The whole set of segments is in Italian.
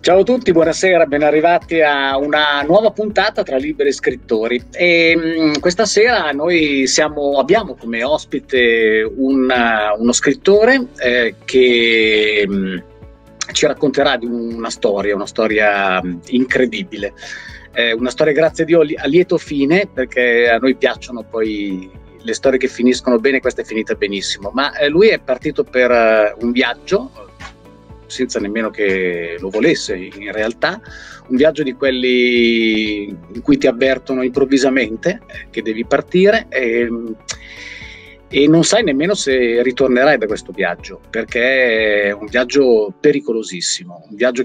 Ciao a tutti, buonasera, ben arrivati a una nuova puntata tra libri e scrittori. Questa sera noi abbiamo come ospite uno scrittore che ci racconterà di una storia incredibile, una storia, grazie a Dio, a lieto fine, perché a noi piacciono poi le storie che finiscono bene. Questa è finita benissimo, ma lui è partito per un viaggio senza nemmeno che lo volesse, in realtà un viaggio di quelli in cui ti avvertono improvvisamente che devi partire e non sai nemmeno se ritornerai da questo viaggio, perché è un viaggio pericolosissimo, un viaggio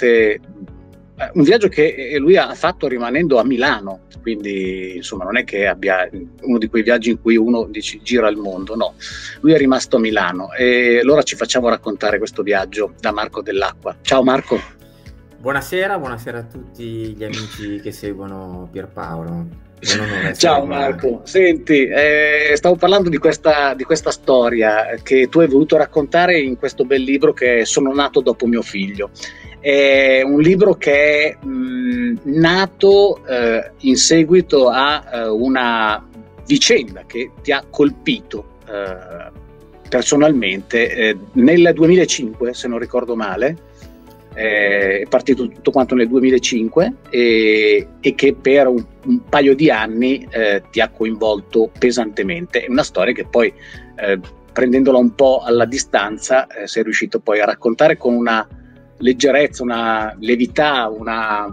che lui ha fatto rimanendo a Milano, quindi insomma non è che abbia uno di quei viaggi in cui uno dice gira il mondo, no, lui è rimasto a Milano e allora ci facciamo raccontare questo viaggio da Marco Dell'Acqua. Ciao Marco. Buonasera a tutti gli amici che seguono Pierpaolo. Ciao Marco, senti, stavo parlando di questa storia che tu hai voluto raccontare in questo bel libro che è Sono nato dopo mio figlio. È un libro che è nato in seguito a una vicenda che ti ha colpito personalmente nel 2005, se non ricordo male. È partito tutto quanto nel 2005 e che per un paio di anni ti ha coinvolto pesantemente. È una storia che poi, prendendola un po' alla distanza, sei riuscito poi a raccontare con una leggerezza, una levità, una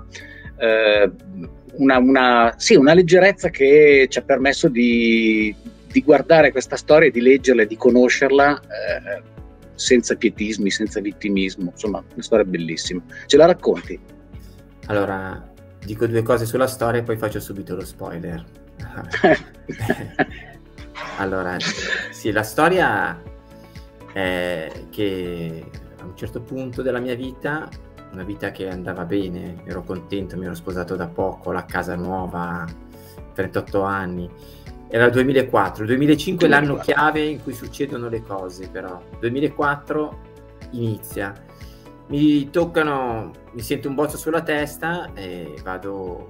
leggerezza che ci ha permesso di guardare questa storia, di leggerla e di conoscerla senza pietismi, senza vittimismo. Insomma, una storia bellissima. Ce la racconti? Allora, dico due cose sulla storia e poi faccio subito lo spoiler. Allora, sì, la storia è che a un certo punto della mia vita, una vita che andava bene, ero contento, mi ero sposato da poco, la casa nuova, 38 anni, era il 2004, il 2005 è l'anno chiave in cui succedono le cose, però 2004 inizia, mi sento un bozzo sulla testa e vado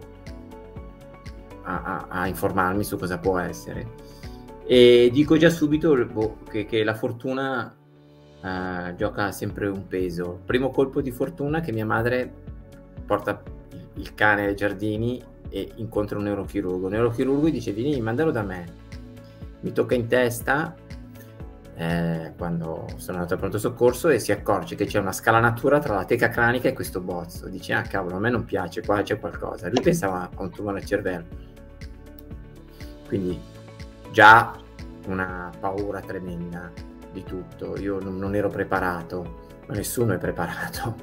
a informarmi su cosa può essere, e dico già subito che la fortuna gioca sempre un peso. Primo colpo di fortuna che mia madre porta il cane ai giardini e incontra un neurochirurgo. Il neurochirurgo dice: vieni, mandalo da me. Mi tocca in testa quando sono andato al pronto soccorso e si accorge che c'è una scalanatura tra la teca cranica e questo bozzo. Dice: ah cavolo, a me non piace, qua c'è qualcosa. Lui pensava a un tumore al cervello, quindi già una paura tremenda di tutto. Io non ero preparato, ma nessuno è preparato,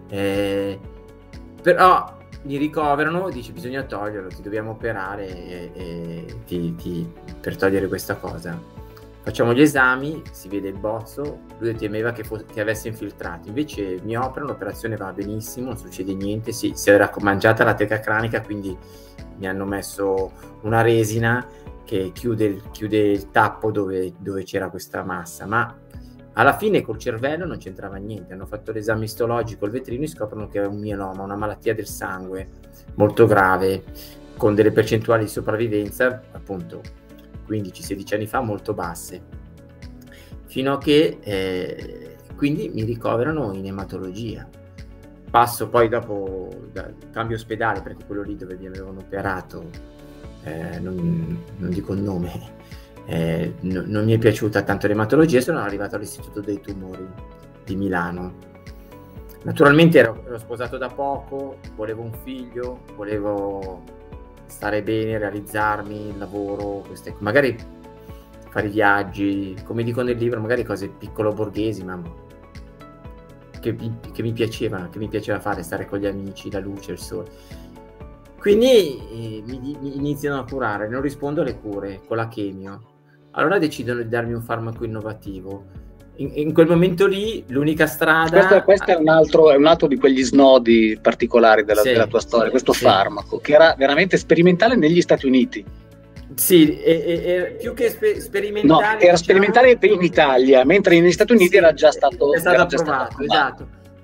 però mi ricoverano, dice bisogna toglierlo, ti dobbiamo operare per togliere questa cosa. Facciamo gli esami, si vede il bozzo, lui temeva che avesse infiltrato, invece mi operano, l'operazione va benissimo, non succede niente, si era mangiata la teca cranica, quindi mi hanno messo una resina che chiude il tappo dove c'era questa massa, ma alla fine col cervello non c'entrava niente. Hanno fatto l'esame istologico, il vetrino, e scoprono che è un mieloma, una malattia del sangue molto grave, con delle percentuali di sopravvivenza, appunto 15-16 anni fa, molto basse, fino a che quindi mi ricoverano in ematologia. Passo poi dopo, cambio ospedale, perché quello lì dove mi avevano operato, non dico il nome, non mi è piaciuta tanto l'ematologia, sono arrivato all'Istituto dei Tumori di Milano. Naturalmente ero sposato da poco, volevo un figlio, volevo stare bene, realizzarmi, il lavoro, magari fare i viaggi, come dico nel libro, magari cose piccolo borghesi, ma che mi piaceva fare, stare con gli amici, la luce, il sole. Quindi mi iniziano a curare, non rispondo alle cure con la chemio. Allora decidono di darmi un farmaco innovativo. In quel momento lì l'unica strada... Questo è un altro di quegli snodi particolari della tua storia, questo farmaco, che era veramente sperimentale negli Stati Uniti. Sì, e più che sperimentale... No, era sperimentale in Italia, mentre negli Stati Uniti era già stato approvato, esatto.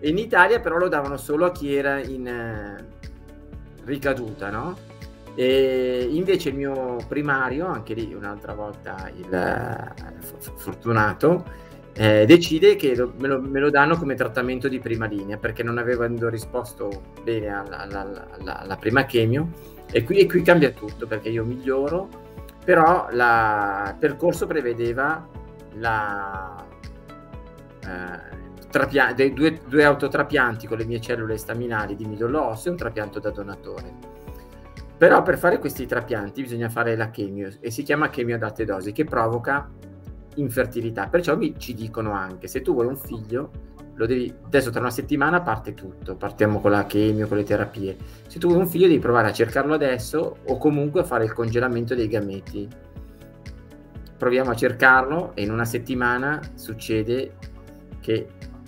E in Italia però lo davano solo a chi era in ricaduta, no? E invece il mio primario, anche lì un'altra volta il fortunato, decide che me lo danno come trattamento di prima linea, perché non avevano risposto bene alla prima chemio, e qui cambia tutto, perché io miglioro, però il percorso prevedeva due autotrapianti con le mie cellule staminali di midollo osseo e un trapianto da donatore. Però per fare questi trapianti bisogna fare la chemio, e si chiama chemio ad alte dosi, che provoca infertilità. Perciò ci dicono anche: se tu vuoi un figlio, adesso tra una settimana parte tutto, partiamo con la chemio, con le terapie. Se tu vuoi un figlio devi provare a cercarlo adesso, o comunque a fare il congelamento dei gameti. Proviamo a cercarlo, e in una settimana succede che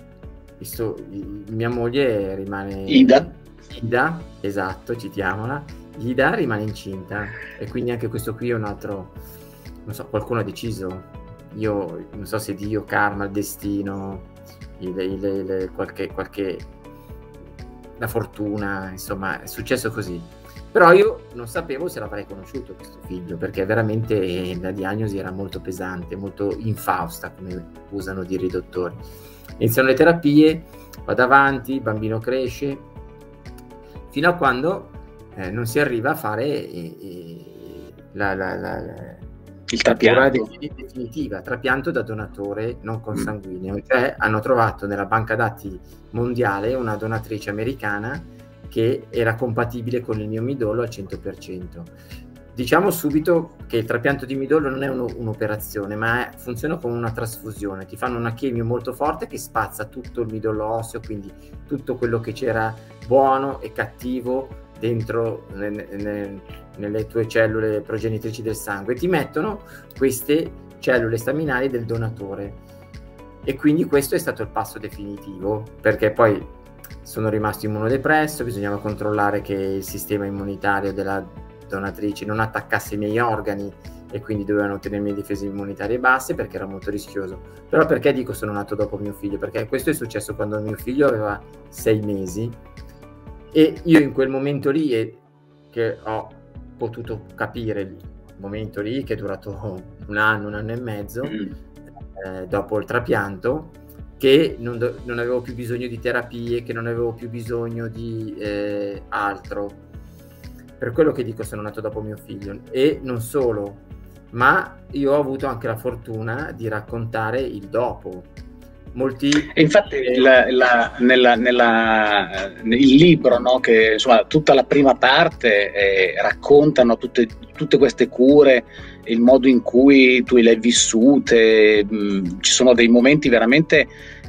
mia moglie rimane... Ida, esatto, citiamola. Ida rimane incinta, e quindi anche questo qui è un altro, non so, qualcuno ha deciso, io non so se Dio, karma, il destino, qualche la fortuna, insomma è successo così. Però io non sapevo se l'avrei conosciuto questo figlio, perché veramente la diagnosi era molto pesante, molto infausta, come usano dire i dottori. Iniziano le terapie, vado avanti, il bambino cresce, fino a quando non si arriva a fare il trapianto definitiva, trapianto da donatore non consanguineo. Cioè hanno trovato nella banca dati mondiale una donatrice americana che era compatibile con il mio midollo al 100%. Diciamo subito che il trapianto di midollo non è un'operazione, ma funziona come una trasfusione. Ti fanno una chemio molto forte che spazza tutto il midollo osseo, quindi tutto quello che c'era buono e cattivo dentro nelle tue cellule progenitrici del sangue. Ti mettono queste cellule staminali del donatore, e quindi questo è stato il passo definitivo, perché poi sono rimasto immunodepresso, bisognava controllare che il sistema immunitario della donatrice non attaccasse i miei organi, e quindi dovevano tenermi le difese immunitarie basse, perché era molto rischioso. Però perché dico sono nato dopo mio figlio? Perché questo è successo quando mio figlio aveva 6 mesi, e io in quel momento lì che ho potuto capire, il momento lì che è durato un anno e mezzo dopo il trapianto, che non avevo più bisogno di terapie, che non avevo più bisogno di altro. Per quello che dico sono nato dopo mio figlio. E non solo, ma io ho avuto anche la fortuna di raccontare il dopo. E infatti nel libro, no, che insomma tutta la prima parte raccontano tutte queste cure, il modo in cui tu le hai vissute. Ci sono dei momenti veramente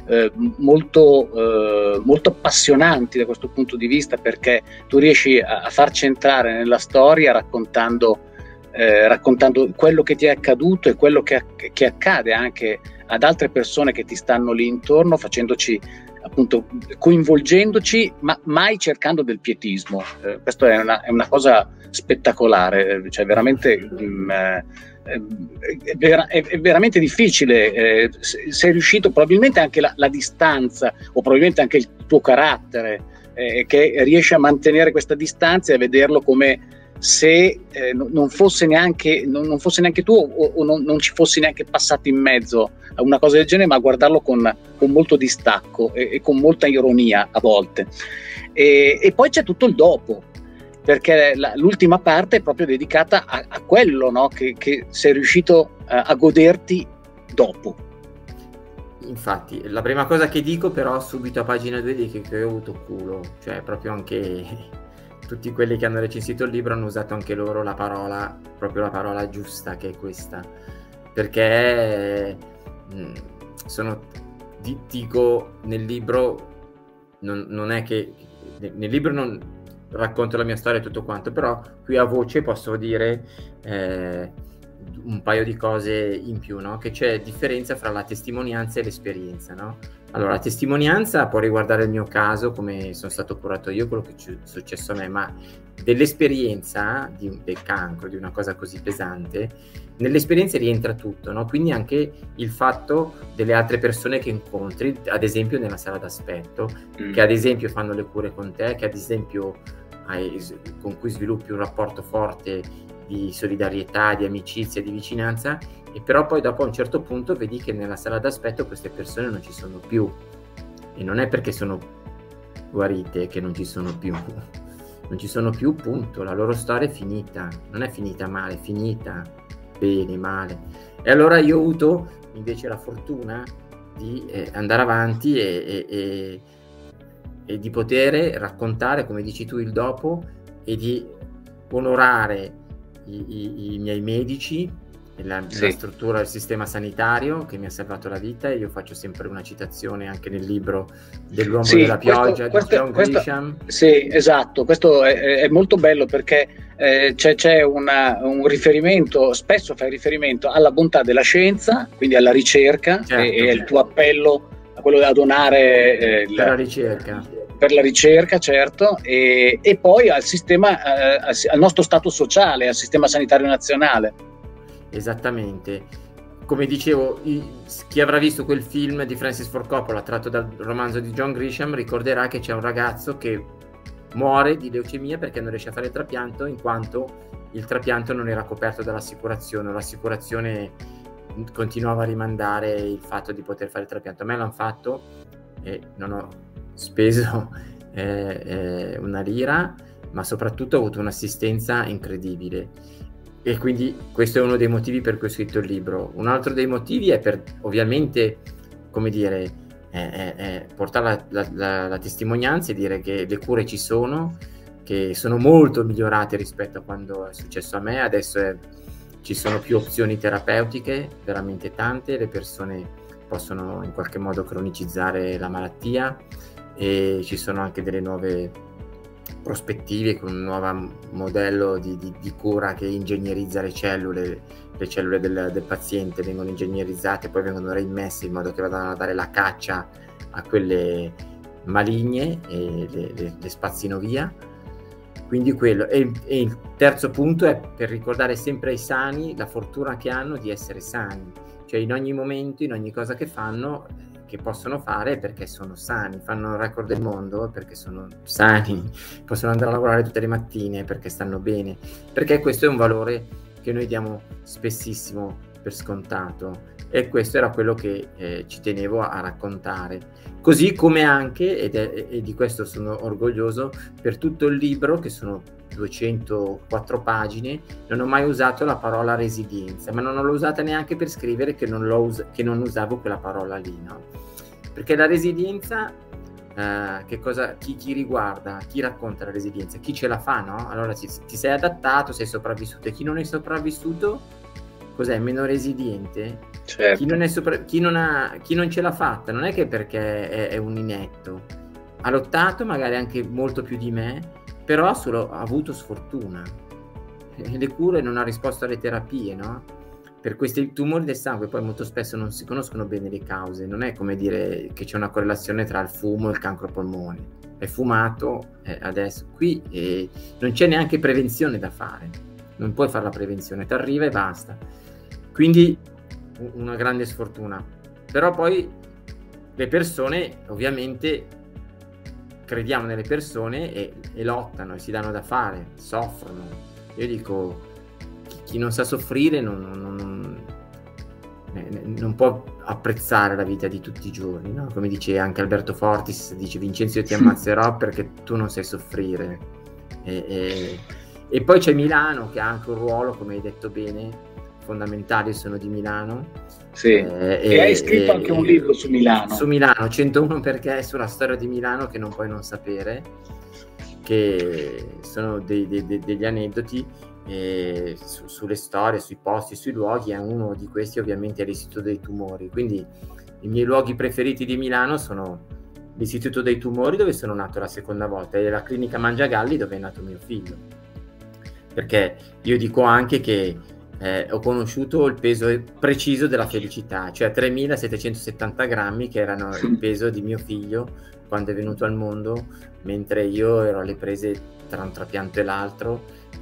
molto appassionanti da questo punto di vista, perché tu riesci a farci entrare nella storia raccontando quello che ti è accaduto e quello che accade anche ad altre persone che ti stanno lì intorno, facendoci, appunto, coinvolgendoci, ma mai cercando del pietismo. Questo è una cosa spettacolare, cioè veramente è veramente difficile. Sei riuscito, probabilmente anche la distanza, o probabilmente anche il tuo carattere, che riesce a mantenere questa distanza e a vederlo come se non fosse neanche tu, o non ci fossi neanche passato in mezzo a una cosa del genere, ma a guardarlo con molto distacco e con molta ironia a volte. E poi c'è tutto il dopo, perché l'ultima parte è proprio dedicata a quello, no? che sei riuscito a goderti dopo. Infatti, la prima cosa che dico però subito a pagina 2 è che ho avuto culo, cioè proprio anche tutti quelli che hanno recensito il libro hanno usato anche loro proprio la parola giusta, che è questa, perché dico nel libro, non è che nel libro non racconto la mia storia e tutto quanto, però qui a voce posso dire un paio di cose in più, no? Che c'è differenza fra la testimonianza e l'esperienza, no? Allora, la testimonianza può riguardare il mio caso, come sono stato curato io, quello che è successo a me, ma dell'esperienza del cancro, di una cosa così pesante, nelle esperienze rientra tutto, no? Quindi anche il fatto delle altre persone che incontri, ad esempio nella sala d'aspetto, che ad esempio fanno le cure con te, che ad esempio con cui sviluppi un rapporto forte di solidarietà, di amicizia, di vicinanza, e però poi dopo a un certo punto vedi che nella sala d'aspetto queste persone non ci sono più, e non è perché sono guarite che non ci sono più, non ci sono più, punto. La loro storia è finita, non è finita male, è finita bene, male. E allora io ho avuto invece la fortuna di andare avanti e di poter raccontare, come dici tu, il dopo, e di onorare i miei medici, la struttura del sistema sanitario che mi ha salvato la vita. E io faccio sempre una citazione anche nel libro dell'uomo della pioggia di John Grisham. Sì, esatto, questo è molto bello, perché c'è un riferimento, spesso fai riferimento alla bontà della scienza, quindi alla ricerca, certo, e il tuo appello a quello da donare per la ricerca, certo, e poi al sistema, al nostro stato sociale, al sistema sanitario nazionale. Esattamente, come dicevo, chi avrà visto quel film di Francis Ford Coppola tratto dal romanzo di John Grisham ricorderà che c'è un ragazzo che muore di leucemia perché non riesce a fare il trapianto, in quanto il trapianto non era coperto dall'assicurazione, l'assicurazione continuava a rimandare il fatto di poter fare il trapianto. A me l'hanno fatto e non ho speso una lira, ma soprattutto ho avuto un'assistenza incredibile. E quindi questo è uno dei motivi per cui ho scritto il libro. Un altro dei motivi è per, ovviamente, come dire, portare la testimonianza e dire che le cure ci sono, che sono molto migliorate rispetto a quando è successo a me. Adesso ci sono più opzioni terapeutiche, veramente tante, le persone possono in qualche modo cronicizzare la malattia, e ci sono anche delle nuove prospettive con un nuovo modello di cura che ingegnerizza le cellule del paziente, vengono ingegnerizzate, poi vengono reimmesse in modo che vadano a dare la caccia a quelle maligne e le spazzino via. Quindi quello. E il terzo punto è per ricordare sempre ai sani la fortuna che hanno di essere sani, cioè in ogni momento, in ogni cosa che fanno, che possono fare, perché sono sani, fanno il record del mondo perché sono sani, possono andare a lavorare tutte le mattine perché stanno bene, perché questo è un valore che noi diamo spessissimo per scontato, e questo era quello che ci tenevo a raccontare, così come anche, e di questo sono orgoglioso, per tutto il libro, che sono 204 pagine, non ho mai usato la parola resilienza, ma non l'ho usata neanche per scrivere che non usavo quella parola lì, no? Perché la resilienza, chi riguarda, chi racconta la resilienza, chi ce la fa, no? Allora ti sei adattato, sei sopravvissuto, e chi non è sopravvissuto, cos'è? Meno resiliente? Certo. Chi non ce l'ha fatta, non è che perché è un inetto, ha lottato magari anche molto più di me, però ha avuto sfortuna. Le cure non ha risposto alle terapie, no? Per questi tumori del sangue poi molto spesso non si conoscono bene le cause, non è come dire che c'è una correlazione tra il fumo e il cancro ai polmoni. È fumato adesso, qui non c'è neanche prevenzione da fare, non puoi fare la prevenzione, ti arriva e basta. Quindi una grande sfortuna. Però poi le persone, ovviamente, crediamo nelle persone e lottano e si danno da fare, soffrono. Io dico, chi non sa soffrire non può apprezzare la vita di tutti i giorni, no? Come dice anche Alberto Fortis, dice: Vincenzo, io ti ammazzerò perché tu non sai soffrire. E poi c'è Milano, che ha anche un ruolo, come hai detto bene, fondamentale. Io sono di Milano. Sì, e hai scritto anche un libro su Milano. Su Milano, 101 perché è sulla storia di Milano, che non puoi non sapere, che sono degli aneddoti sulle storie, sui posti, sui luoghi. E uno di questi ovviamente è l'Istituto dei Tumori. Quindi i miei luoghi preferiti di Milano sono l'Istituto dei Tumori, dove sono nato la seconda volta, e la clinica Mangiagalli, dove è nato mio figlio. Perché io dico anche che ho conosciuto il peso preciso della felicità, cioè 3.770 grammi, che erano il peso di mio figlio quando è venuto al mondo, mentre io ero alle prese tra un trapianto e l'altro,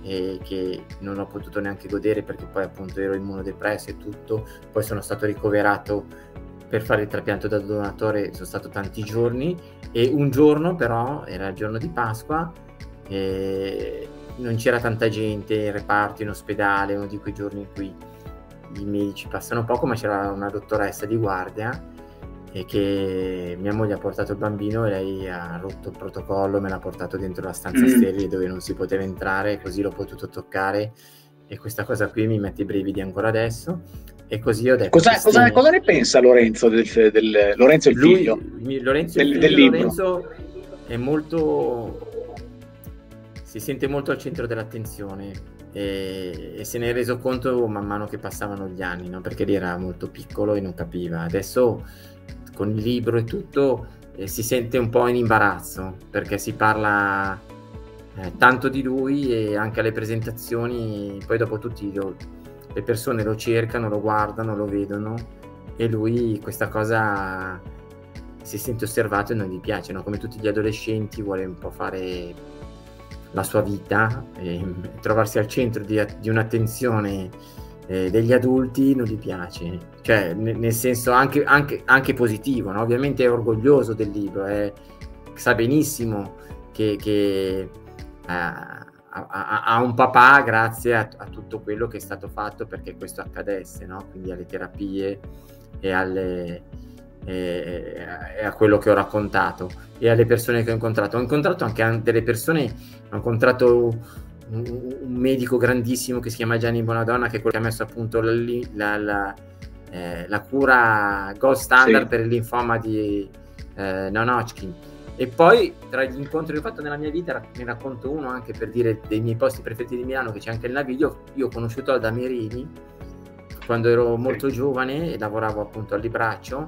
e che non ho potuto neanche godere perché poi appunto ero immunodepresso e tutto. Poi sono stato ricoverato per fare il trapianto da donatore, sono stato tanti giorni, e un giorno però, era il giorno di Pasqua, e non c'era tanta gente in reparto, in ospedale, uno di quei giorni in cui i medici passano poco, ma c'era una dottoressa di guardia e che mia moglie ha portato il bambino e lei ha rotto il protocollo, me l'ha portato dentro la stanza sterile dove non si poteva entrare, così l'ho potuto toccare, e questa cosa qui mi mette i brividi ancora adesso. E così ho detto: cosa ne pensa Lorenzo Lorenzo il figlio? Lorenzo del libro. Lorenzo è molto, si sente molto al centro dell'attenzione, e se ne è reso conto man mano che passavano gli anni, no? Perché lì era molto piccolo e non capiva. Adesso con il libro e tutto si sente un po' in imbarazzo, perché si parla tanto di lui, e anche alle presentazioni poi dopo le persone lo cercano, lo guardano, lo vedono, e lui questa cosa si sente osservato e non gli piace, no? Come tutti gli adolescenti vuole un po' fare la sua vita e trovarsi al centro di un'attenzione degli adulti non gli piace, cioè nel senso anche positivo, no? Ovviamente è orgoglioso del libro, sa benissimo che ha un papà grazie a tutto quello che è stato fatto perché questo accadesse, no? Quindi alle terapie e a quello che ho raccontato e alle persone che ho incontrato. Ho incontrato anche delle persone, ho incontrato un medico grandissimo che si chiama Gianni Bonadonna, che è quello che ha messo appunto la cura gold standard per il linfoma di non-Hodgkin. E poi tra gli incontri che ho fatto nella mia vita ne racconto uno anche per dire dei miei posti preferiti di Milano, che c'è anche il Naviglio. Io ho conosciuto Alda Merini quando ero molto giovane e lavoravo appunto al Libraccio,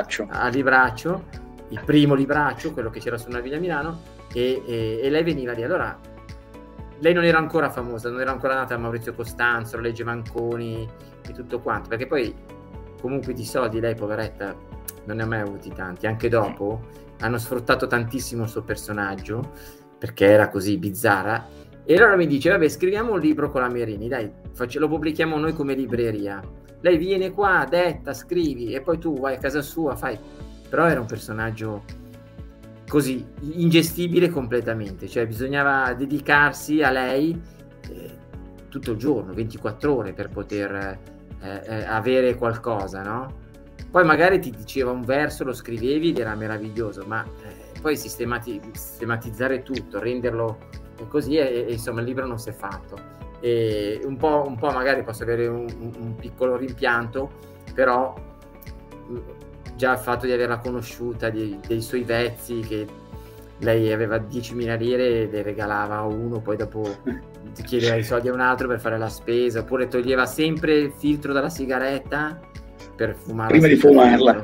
il primo Libraccio, quello che c'era su Naviglia Milano, e lei veniva lì. Allora lei non era ancora famosa, non era ancora nata Maurizio Costanzo, legge Manconi e tutto quanto, perché poi comunque di soldi lei, poveretta, non ne ha mai avuti tanti. Anche dopo hanno sfruttato tantissimo il suo personaggio perché era così bizzarra, e allora mi dice: vabbè, scriviamo un libro con la Merini, dai, lo pubblichiamo noi come libreria, lei viene qua, detta, scrivi, e poi tu vai a casa sua, fai. Però era un personaggio così ingestibile completamente, cioè bisognava dedicarsi a lei tutto il giorno, 24 ore, per poter avere qualcosa, no? Poi magari ti diceva un verso, lo scrivevi ed era meraviglioso, ma poi sistematizzare tutto, renderlo così, e insomma il libro non si è fatto. E un po' magari posso avere un piccolo rimpianto, però già il fatto di averla conosciuta, dei suoi vezzi, che lei aveva 10.000 lire e le regalava uno, poi dopo ti chiedeva i soldi a un altro per fare la spesa, oppure toglieva sempre il filtro dalla sigaretta per fumarla prima di fumarla.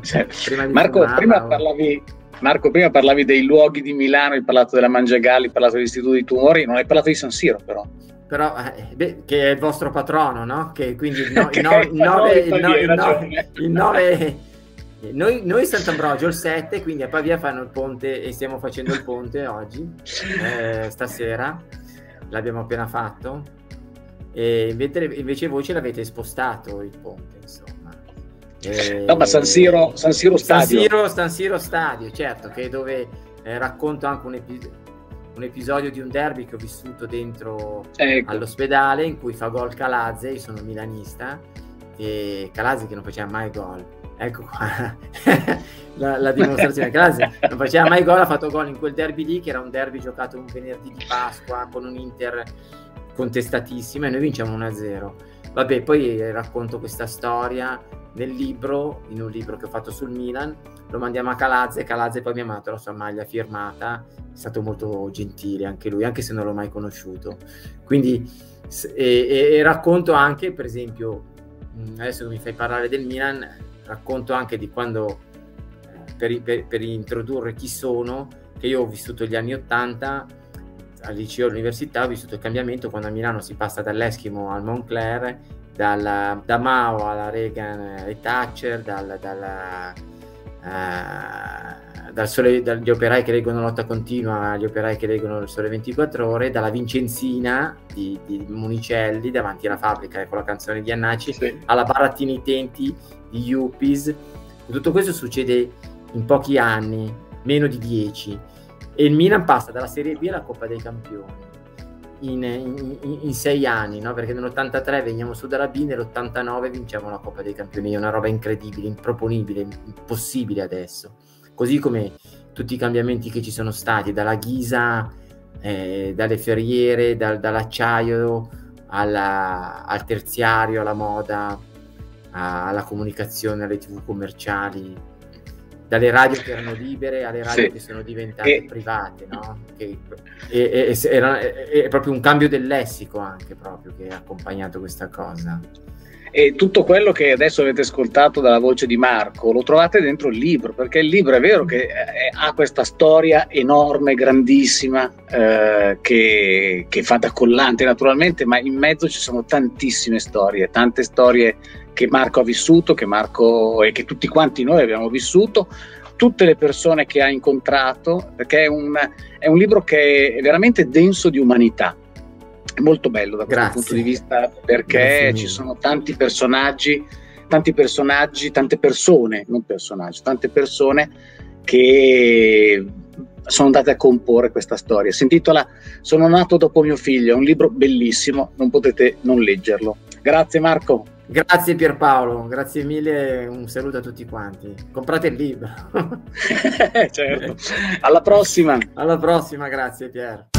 Marco, prima parlavi dei luoghi di Milano, hai parlato della Mangiagalli, hai parlato dell'Istituto di Tumori, non hai parlato di San Siro però che è il vostro patrono, no? Che quindi il 9 noi Sant'Ambrogio il 7, quindi a Pavia fanno il ponte, e stiamo facendo il ponte oggi, stasera l'abbiamo appena fatto, e invece voi ce l'avete spostato il ponte, insomma. No, ma San Siro Stadio. San Siro Stadio, certo, che dove racconto anche un episodio di un derby che ho vissuto dentro all'ospedale, in cui fa gol Calazze. Io sono milanista, e Calazze che non faceva mai gol, ecco qua la dimostrazione. Calazze non faceva mai gol, ha fatto gol in quel derby lì, che era un derby giocato un venerdì di Pasqua con un Inter contestatissima, e noi vinciamo 1-0. Vabbè, poi racconto questa storia nel libro, in un libro che ho fatto sul Milan, lo mandiamo a Calazze poi mi ha mandato la sua maglia firmata, è stato molto gentile anche lui, anche se non l'ho mai conosciuto. Quindi e racconto anche, per esempio, adesso che mi fai parlare del Milan, racconto anche di quando per introdurre chi sono, che io ho vissuto gli anni 80 al liceo e all'università, ho vissuto il cambiamento quando a Milano si passa dall'Eschimo al Moncler, da da Reagan e Thatcher, dal dagli operai che leggono Lotta Continua agli operai che leggono Il Sole 24 Ore, dalla Vincenzina di Monicelli davanti alla fabbrica con la canzone di Annacci, sì, alla Barattini Tenti di Yuppies. Tutto questo succede in pochi anni, meno di 10, e il Milan passa dalla Serie B alla Coppa dei Campioni in 6 anni, no? Perché nell'83 veniamo su dalla B, nell'89 vinciamo la Coppa dei Campioni. È una roba incredibile, improponibile, impossibile adesso, così come tutti i cambiamenti che ci sono stati dalla ghisa, dalle ferriere, dall'acciaio al terziario, alla moda, alla comunicazione, alle TV commerciali, dalle radio che erano libere alle radio, sì, che sono diventate private, no? È proprio un cambio del lessico anche proprio che ha accompagnato questa cosa. E tutto quello che adesso avete ascoltato dalla voce di Marco lo trovate dentro il libro, perché il libro è vero che ha questa storia enorme, grandissima, che fa da collante naturalmente, ma in mezzo ci sono tantissime storie, tante storie che Marco ha vissuto, che Marco e che tutti quanti noi abbiamo vissuto, tutte le persone che ha incontrato, perché è un libro che è veramente denso di umanità. È molto bello da questo punto di vista, perché ci sono tanti personaggi, tante persone, non personaggi, tante persone che sono andate a comporre questa storia. Si intitola Sono nato dopo mio figlio, è un libro bellissimo, non potete non leggerlo. Grazie Marco. Grazie Pierpaolo, grazie mille, un saluto a tutti quanti. Comprate il libro. Certo. Alla prossima. Alla prossima, grazie Pier.